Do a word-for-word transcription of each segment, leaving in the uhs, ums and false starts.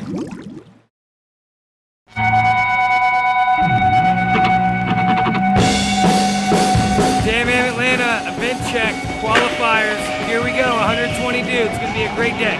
Damn Atlanta, event check, qualifiers. Here we go, one hundred twenty dudes. It's gonna be a great day.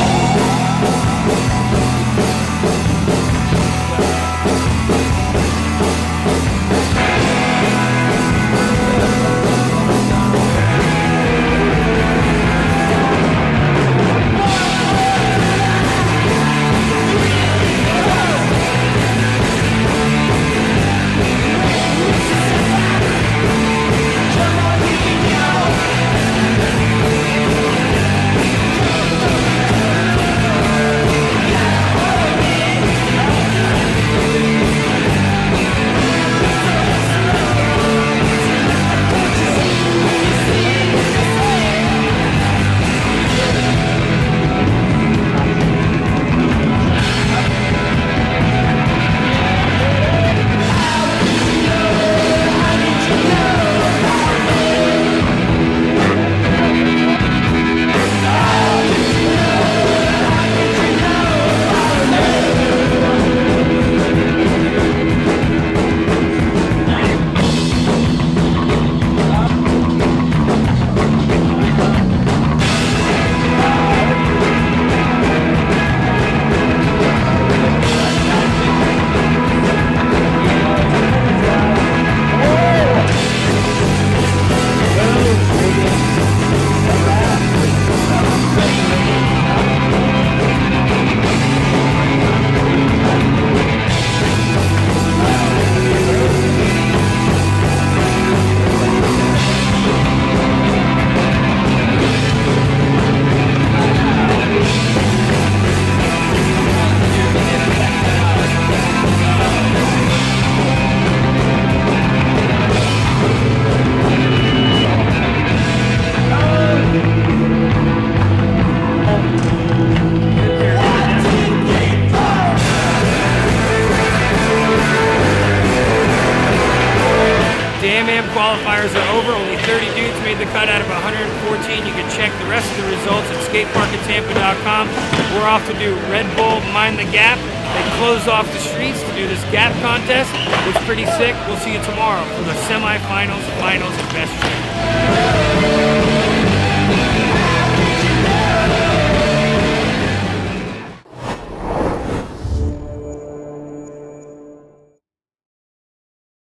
Qualifiers are over. Only thirty dudes made the cut out of one hundred fourteen. You can check the rest of the results at skatepark of tampa dot com. We're off to do Red Bull Mind the Gap. They closed off the streets to do this gap contest. It's pretty sick. We'll see you tomorrow for the semifinals, finals, and best trick.